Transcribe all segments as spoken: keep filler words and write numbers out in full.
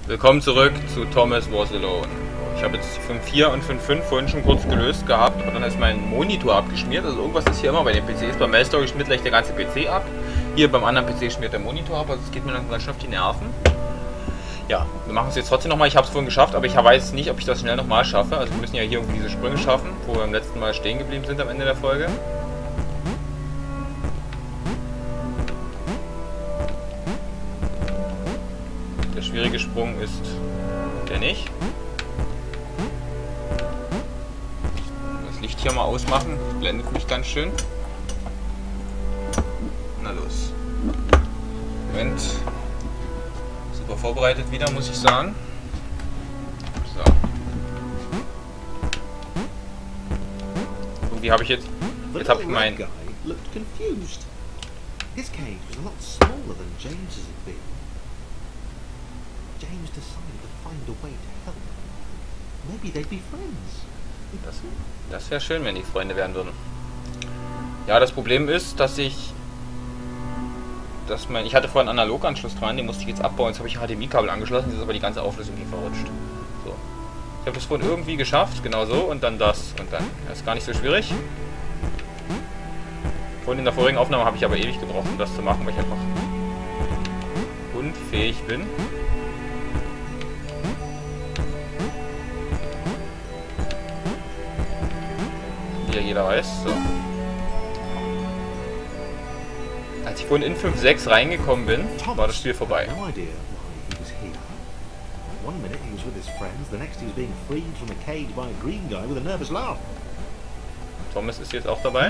Willkommen zurück zu Thomas Was Alone. Ich habe jetzt fünf Punkt vier und fünf Punkt fünf vorhin schon kurz gelöst gehabt und dann ist mein Monitor abgeschmiert. Also irgendwas ist hier immer bei den P Cs. Beim Mailstory schmiert gleich der ganze P C ab. Hier beim anderen P C schmiert der Monitor ab. Also es geht mir dann ganz schön auf die Nerven. Ja, wir machen es jetzt trotzdem nochmal. Ich habe es vorhin geschafft, aber ich weiß nicht, ob ich das schnell nochmal schaffe. Also wir müssen ja hier irgendwie diese Sprünge schaffen, wo wir beim letzten Mal stehen geblieben sind am Ende der Folge. Der schwierige Sprung ist der nicht. Das Licht hier mal ausmachen, blendet mich ganz schön. Na los. Moment. Super vorbereitet wieder, muss ich sagen. So. Irgendwie habe ich jetzt... Jetzt habe ich mein... His cage was a lot smaller than James's had been. James decided to find a way to help. Maybe they'd be friends. Das, das wäre schön, wenn die Freunde werden würden. Ja, das Problem ist, dass ich... Dass mein, ich hatte vorhin einen Analoganschluss dran, den musste ich jetzt abbauen. Jetzt habe ich ein H D M I-Kabel angeschlossen, jetzt ist aber die ganze Auflösung hier verrutscht. So. Ich habe das vorhin irgendwie geschafft, genau so, und dann das und dann. Das ist gar nicht so schwierig. Vorhin in der vorigen Aufnahme habe ich aber ewig gebraucht, um das zu machen, weil ich einfach unfähig bin. Wie ja jeder weiß. So. Als ich vorhin in fünf Punkt sechs reingekommen bin, war das Spiel vorbei. Thomas ist jetzt auch dabei.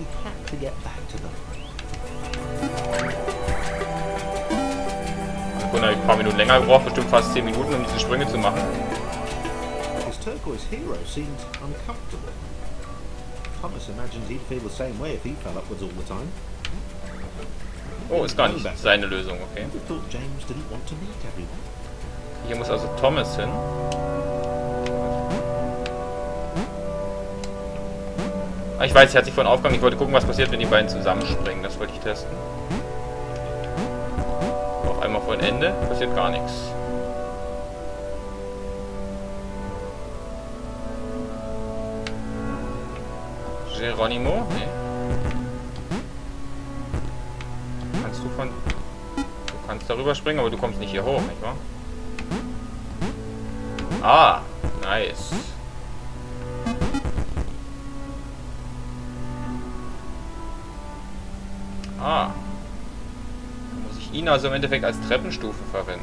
Ich habe ein paar Minuten länger gebraucht, bestimmt fast zehn Minuten, um diese Sprünge zu machen. Oh, ist gar nicht seine Lösung, okay. Hier muss also Thomas hin. Ah, ich weiß, er hat sich vorhin aufgegangen. Ich wollte gucken, was passiert, wenn die beiden zusammenspringen. Das wollte ich testen. Auf einmal vor ein Ende passiert gar nichts. Geronimo? Nee. Kannst du von... Du kannst darüber springen, aber du kommst nicht hier hoch, nicht wahr? Ah, nice. Ah. Dann muss ich ihn also im Endeffekt als Treppenstufe verwenden.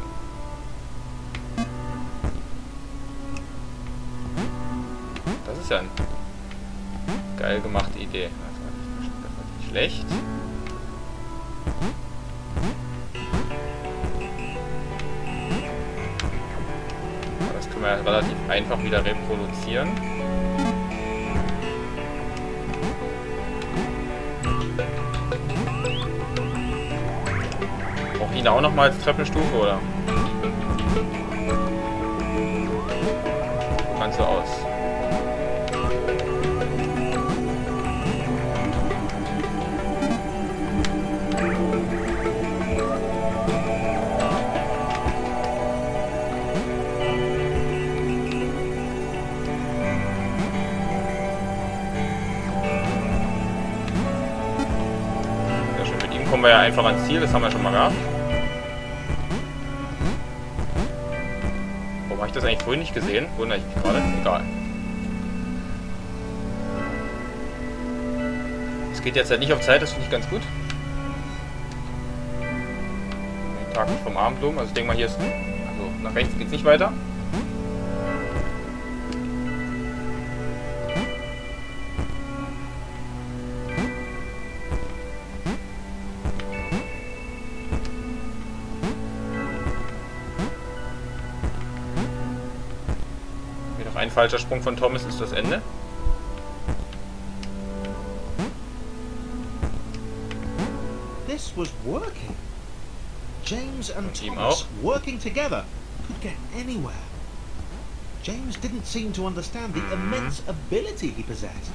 Das ist ja eine geil gemachte Idee. Das war nicht, das war nicht schlecht. Das können wir ja relativ einfach wieder reproduzieren. Brauche ich ihn auch nochmal als Treppenstufe, oder? So kannst du aus. Kommen wir ja einfach ans Ziel, das haben wir schon mal gehabt. Warum habe ich das eigentlich vorhin nicht gesehen? Wundere ich mich gerade. Egal. Es geht jetzt halt nicht auf Zeit, das finde ich ganz gut. Den Tag vom Abendblumen, also ich denke mal hier ist... Also nach rechts geht es nicht weiter. Ein falscher Sprung von Thomas ist das Ende. This was working. James and Und ihm Thomas auch. working together could get anywhere. James didn't seem to understand the immense ability he possessed.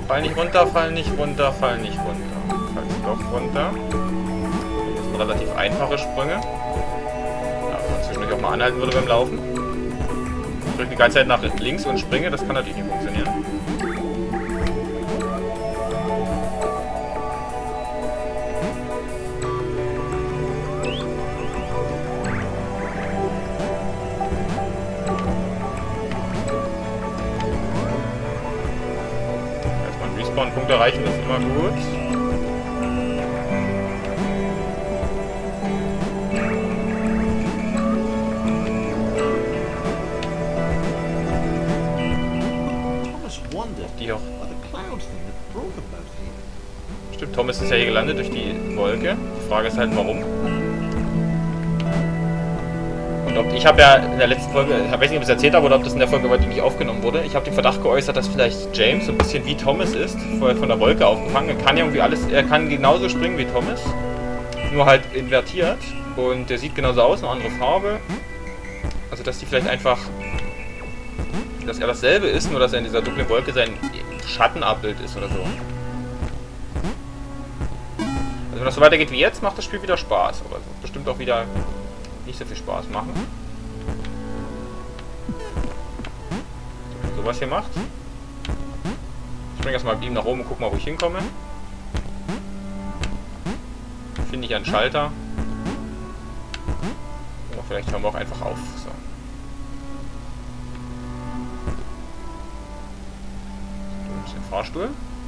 Fall nicht runter, fall nicht runter, fall nicht runter. Fall doch runter. Das sind relativ einfache Sprünge. Ja, wenn man zwischendurch auch mal anhalten würde beim Laufen. Ich drücke die ganze Zeit nach links und springe, das kann natürlich nicht funktionieren. Punkt erreichen ist immer gut. Die auch. Stimmt, Thomas ist ja hier gelandet durch die Wolke. Die Frage ist halt, warum. Und ob, ich habe ja in der letzten Folge, ich weiß nicht, ob ich es erzählt habe oder ob das in der Folge war, die nicht aufgenommen wurde, ich habe den Verdacht geäußert, dass vielleicht James so ein bisschen wie Thomas ist, vorher von der Wolke aufgefangen. Er kann irgendwie alles, er kann genauso springen wie Thomas, nur halt invertiert. Und der sieht genauso aus, eine andere Farbe. Also dass die vielleicht einfach, dass er dasselbe ist, nur dass er in dieser dunklen Wolke sein Schattenabbild ist oder so. Also wenn das so weitergeht wie jetzt, macht das Spiel wieder Spaß. Aber bestimmt auch wieder nicht so viel Spaß machen. So, sowas hier macht. Ich springe erstmal mit ihm nach oben und guck mal, wo ich hinkomme. Finde ich einen Schalter. Oder vielleicht hören wir auch einfach auf. So. Ein bisschen Fahrstuhl.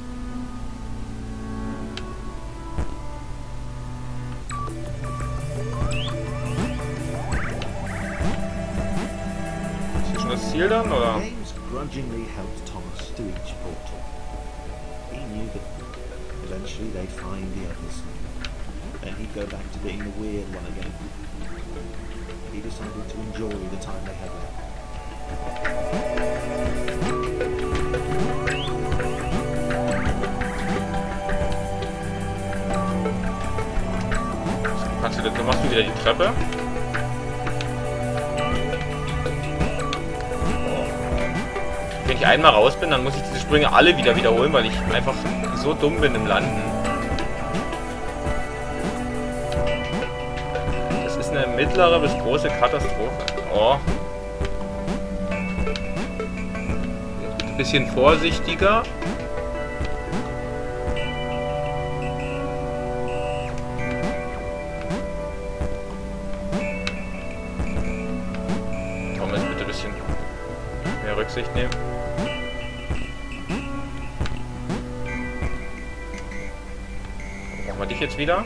Das Ziel dann, oder? James grudgingly helped Thomas to each portal. He knew that eventually they'd find the others. Then he'd go back to being the weird one again. He decided to enjoy the time they had left. So, kannst du, du machst du wieder die Treppe. Wenn ich einmal raus bin, dann muss ich diese Sprünge alle wieder wiederholen, weil ich einfach so dumm bin im Landen. Das ist eine mittlere bis große Katastrophe. Oh. Ein bisschen vorsichtiger. Thomas, bitte ein bisschen mehr Rücksicht nehmen. Dich jetzt wieder.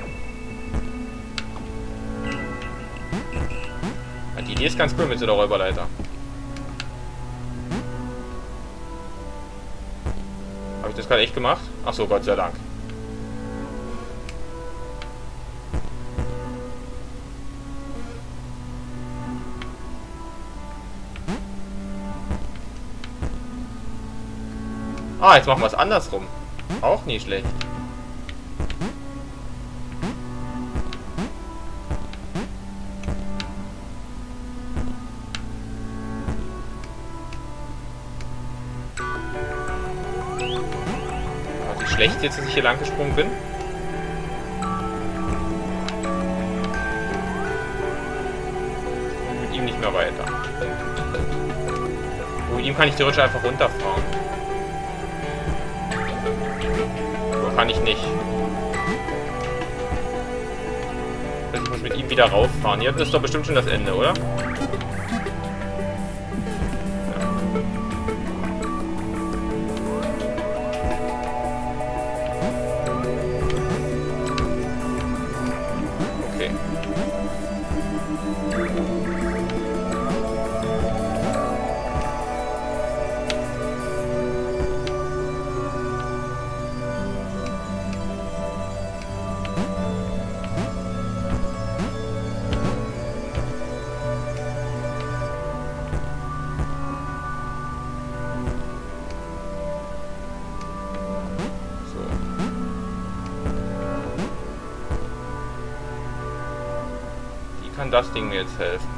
Ja, die Idee ist ganz cool mit so der Räuberleiter. Habe ich das gerade echt gemacht? Ach so, Gott sei Dank. Ah, jetzt machen wir es andersrum. Auch nicht schlecht. Schlecht jetzt, dass ich hier lang gesprungen bin. Mit ihm nicht mehr weiter. Mit ihm kann ich theoretisch einfach runterfahren. Aber kann ich nicht. Ich muss mit ihm wieder rauffahren. Hier, das ist doch bestimmt schon das Ende, oder? Kann das Ding mir jetzt helfen?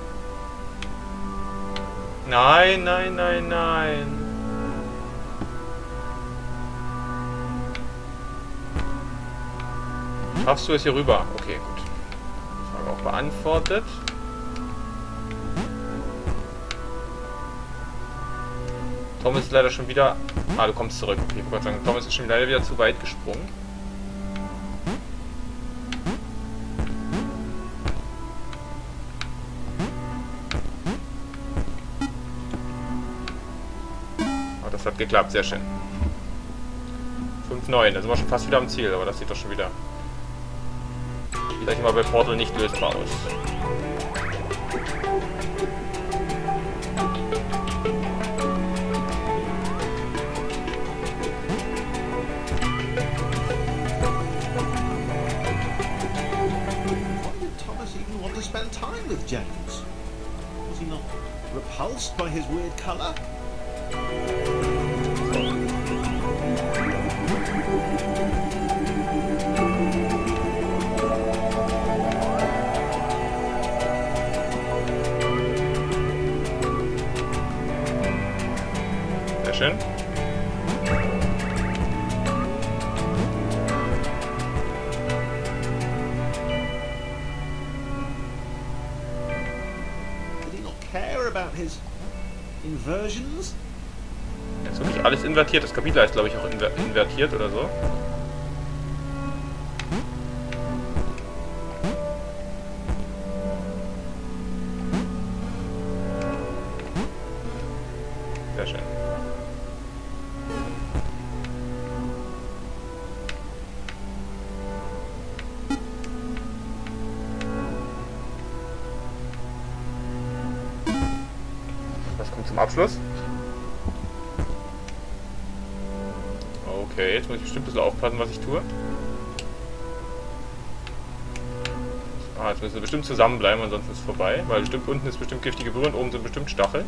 Nein, nein, nein, nein. Schaffst du es hier rüber? Okay, gut. Frage auch beantwortet. Thomas ist leider schon wieder... Ah, du kommst zurück. Okay, ich wollte sagen, Thomas ist schon leider wieder zu weit gesprungen. Ah, das hat geklappt, sehr schön. fünf neun, da sind wir schon fast wieder am Ziel, aber das sieht doch schon wieder... Sag ich mal, bei Portal nicht lösbar aus. Spend time with James. Was he not repulsed by his weird colour? Sehr schön. About his inversions? Jetzt wirklich alles invertiert. Das Kapitel heißt, glaube ich, auch inver invertiert oder so. Sehr schön. Zum Abschluss. Okay, jetzt muss ich bestimmt ein bisschen aufpassen, was ich tue. Ah, jetzt müssen wir bestimmt zusammenbleiben, ansonsten ist es vorbei. Weil bestimmt unten ist bestimmt giftige Brühe und oben sind bestimmt Stacheln.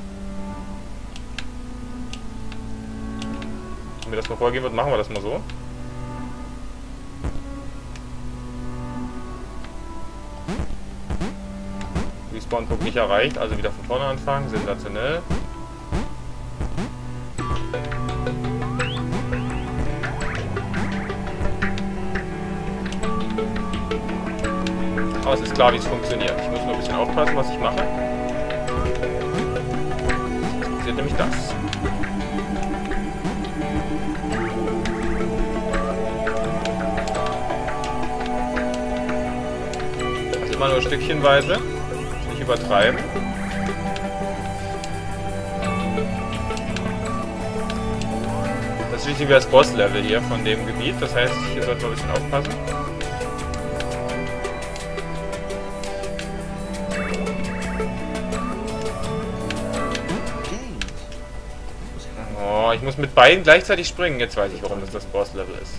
Wenn mir das mal vorgehen wird, machen wir das mal so. Respawn-Punkt nicht erreicht, also wieder von vorne anfangen. Sensationell. Aber es ist klar, wie es funktioniert. Ich muss nur ein bisschen aufpassen, was ich mache. Jetzt passiert nämlich das. Also immer nur stückchenweise. Nicht übertreiben. Das ist schließlich wie das Boss-Level hier von dem Gebiet. Das heißt, hier sollten wir ein bisschen aufpassen. Oh, ich muss mit beiden gleichzeitig springen. Jetzt weiß ich, warum das das Boss-Level ist.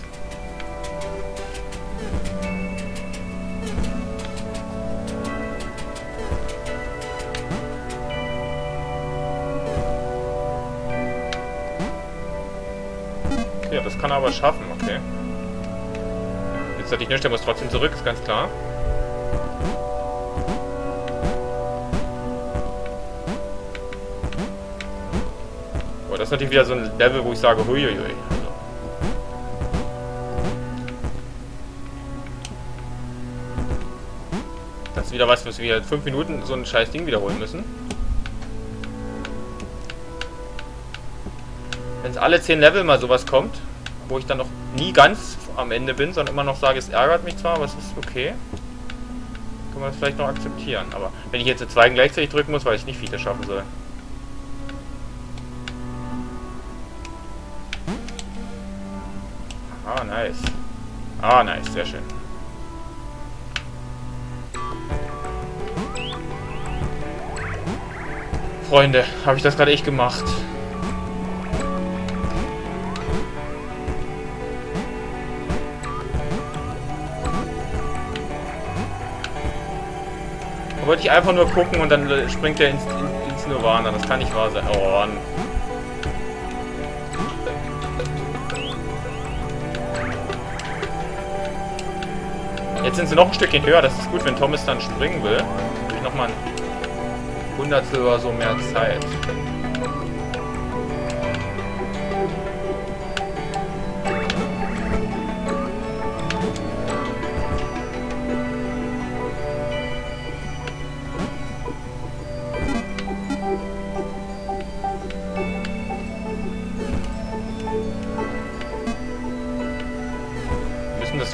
Okay, das kann er aber schaffen, okay. Jetzt hatte ich nicht, der muss trotzdem zurück, ist ganz klar. Aber das ist natürlich wieder so ein Level, wo ich sage, huiuiui. Also. Das ist wieder was, was wir fünf Minuten so ein scheiß Ding wiederholen müssen. Wenn es alle zehn Level mal sowas kommt, wo ich dann noch nie ganz am Ende bin, sondern immer noch sage, es ärgert mich zwar, aber es ist okay. Kann man das vielleicht noch akzeptieren. Aber wenn ich jetzt zwei gleichzeitig drücken muss, weiß ich nicht, wie ich das schaffen soll. Ah, nice. Ah, nice. Sehr schön. Freunde, habe ich das gerade echt gemacht? Da wollte ich einfach nur gucken und dann springt er ins, ins Nirvana. Das kann nicht wahr sein. Oh, Mann. Jetzt sind sie noch ein Stückchen höher. Das ist gut, wenn Thomas dann springen will. Habe ich nochmal ein Hundertstel oder so mehr Zeit.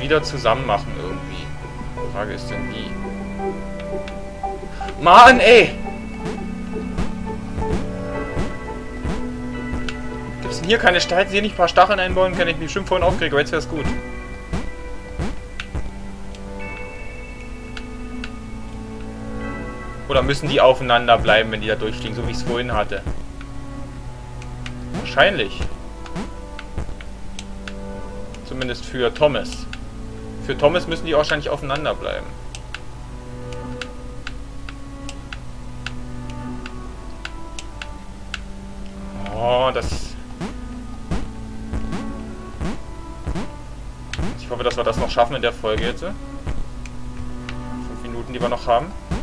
wieder zusammen machen irgendwie. Die Frage ist denn wie. Mann, ey! Gibt es denn hier keine Stacheln? Hier nicht ein paar Stacheln einbauen? Kann ich mich bestimmt vorhin aufkriegen, aber jetzt wäre es gut. Oder müssen die aufeinander bleiben, wenn die da durchfliegen, so wie ich es vorhin hatte? Wahrscheinlich. Zumindest für Thomas. Für Thomas müssen die wahrscheinlich aufeinander bleiben. Oh, das... Ich hoffe, dass wir das noch schaffen in der Folge jetzt. Fünf Minuten, die wir noch haben.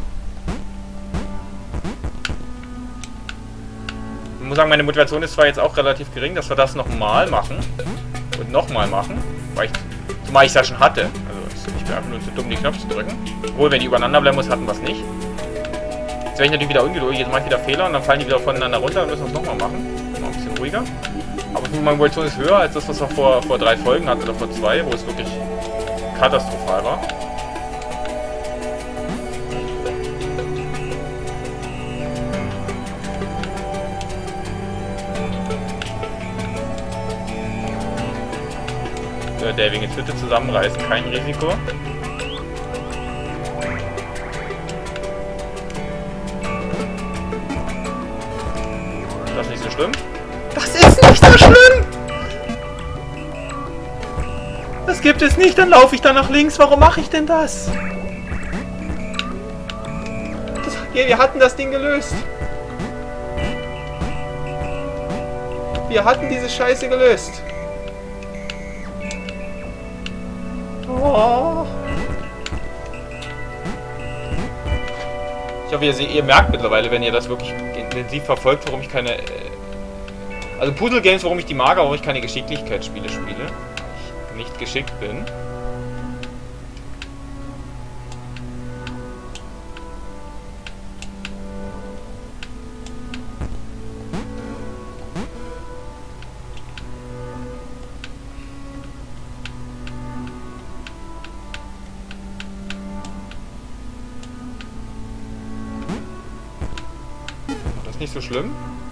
Ich muss sagen, meine Motivation ist zwar jetzt auch relativ gering, dass wir das nochmal machen. Und nochmal machen. Weil ich, zumal ich es ja schon hatte. Also ich bin einfach nur zu dumm, die Knöpfe zu drücken. Obwohl, wenn die übereinander bleiben muss, hatten wir es nicht. Jetzt werde ich natürlich wieder ungeduldig. Jetzt mache ich wieder Fehler und dann fallen die wieder voneinander runter. Dann müssen wir es nochmal machen. Mal ein bisschen ruhiger. Aber meine Motivation ist höher als das, was wir vor, vor drei Folgen hatten oder vor zwei, wo es wirklich katastrophal war. Der wegen Hütte zusammenreißen, kein Risiko. Das ist nicht so schlimm. Das ist nicht so schlimm! Das gibt es nicht, dann laufe ich da nach links. Warum mache ich denn das? das? Wir hatten das Ding gelöst. Wir hatten diese Scheiße gelöst. Oh. Ich hoffe, ihr, ihr merkt mittlerweile, wenn ihr das wirklich intensiv verfolgt, warum ich keine... Äh, also Puzzle-Games, warum ich die mag, warum ich keine Geschicklichkeitsspiele spiele. Weil ich nicht geschickt bin. Nicht so schlimm.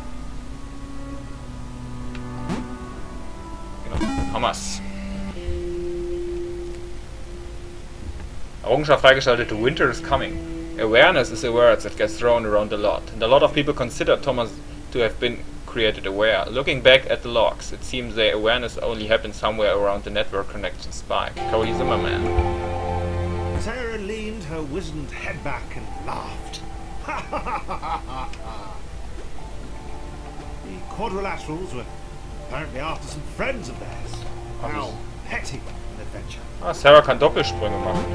Genau. Hammers. Errungenschaft freigeschaltet. Winter is coming. Awareness is a word that gets thrown around a lot. And a lot of people consider Thomas to have been created aware. Looking back at the logs, it seems their awareness only happened somewhere around the network connection spike. Cody Zimmerman. Sarah leaned her wizened head back and laughed. Ha ha ha ha ha ha. The Quadrilaterals were apparently after some friends of theirs. How petty an adventure. Ah, Sarah kann Doppelsprünge machen.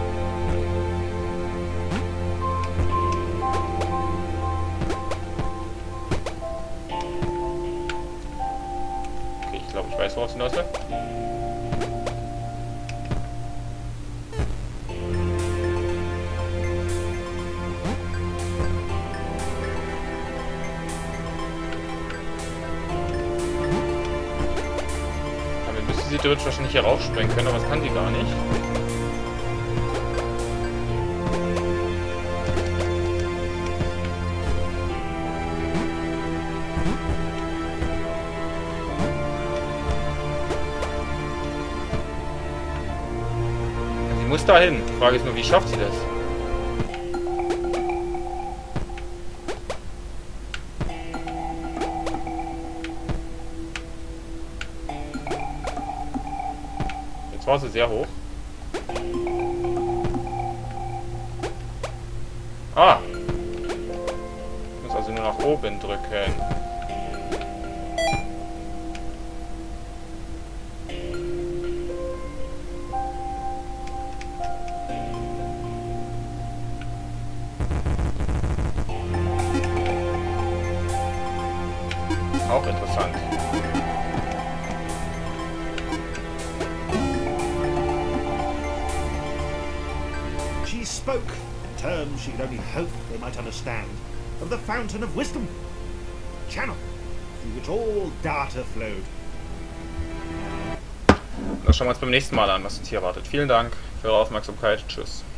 Okay, ich glaube, ich weiß, worauf es hinausläuft. Sie theoretisch wahrscheinlich hier raufspringen können, aber das kann sie gar nicht. Sie muss dahin. Die Frage ist nur, wie schafft sie das? War sie sehr hoch. Ah! Ich muss also nur nach oben drücken. Auch interessant. Spoke in terms she could only hope they might understand of the fountain of wisdom, a channel through which all data flowed. das schauen wir uns beim nächsten Mal an, was uns hier erwartet. Vielen Dank für eure Aufmerksamkeit. Tschüss.